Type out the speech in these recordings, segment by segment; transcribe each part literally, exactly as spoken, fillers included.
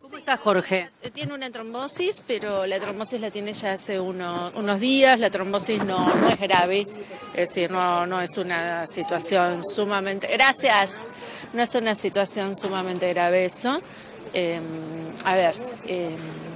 ¿Cómo está Jorge? Tiene una trombosis, pero la trombosis la tiene ya hace uno- unos días. La trombosis no, no es grave, es decir, no, no es una situación sumamente... Gracias. No es una situación sumamente grave eso. Eh, a ver, eh,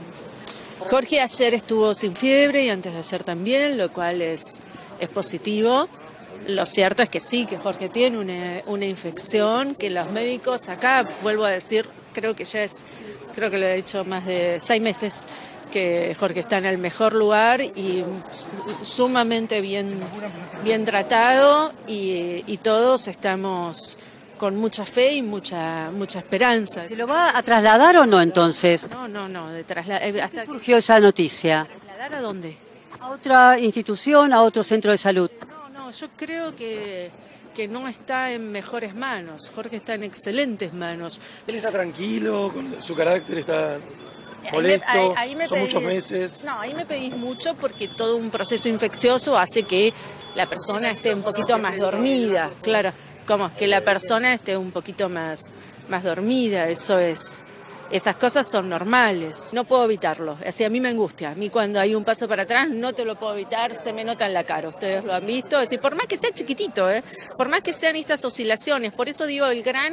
Jorge ayer estuvo sin fiebre y antes de ayer también, lo cual es, es positivo. Lo cierto es que sí, que Jorge tiene una, una infección, que los médicos acá, vuelvo a decir, creo que ya es, creo que lo he dicho más de seis meses, que Jorge está en el mejor lugar y sumamente bien, bien tratado y, y todos estamos con mucha fe y mucha, mucha esperanza. ¿Se lo va a trasladar o no entonces? No, no, no, de trasla- eh, hasta ¿Qué surgió esa noticia? ¿Trasladar a dónde? ¿A otra institución, a otro centro de salud? No, no, yo creo que, que no está en mejores manos. Jorge está en excelentes manos. Él está tranquilo, con su carácter está Ahí me- molesto, ahí- ahí me son muchos pedís- meses. No, ahí me pedís mucho porque todo un proceso infeccioso hace que la persona esté un poquito más dormida, claro, como que la persona esté un poquito más, más dormida, eso es, esas cosas son normales, no puedo evitarlo, así a mí me angustia, a mí cuando hay un paso para atrás no te lo puedo evitar, se me nota en la cara, ustedes lo han visto, es decir, por más que sea chiquitito, ¿eh? Por más que sean estas oscilaciones, por eso digo el gran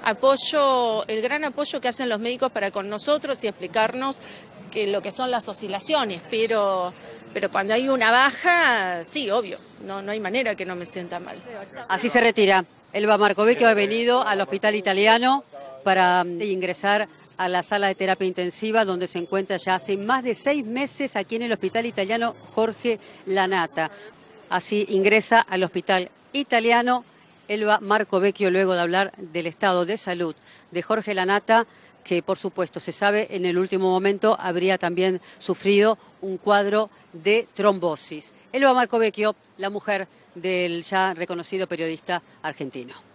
apoyo, el gran apoyo que hacen los médicos para con nosotros y explicarnos que lo que son las oscilaciones, pero, pero cuando hay una baja, sí, obvio, no, no hay manera que no me sienta mal. Así se retira. Elba Marcovecchio ha venido al hospital italiano para mm, ingresar a la sala de terapia intensiva donde se encuentra ya hace más de seis meses aquí en el hospital italiano Jorge Lanata. Así ingresa al hospital italiano Elba Marcovecchio luego de hablar del estado de salud de Jorge Lanata, que por supuesto se sabe en el último momento habría también sufrido un cuadro de trombosis. Elba Marcovecchio, la mujer del ya reconocido periodista argentino.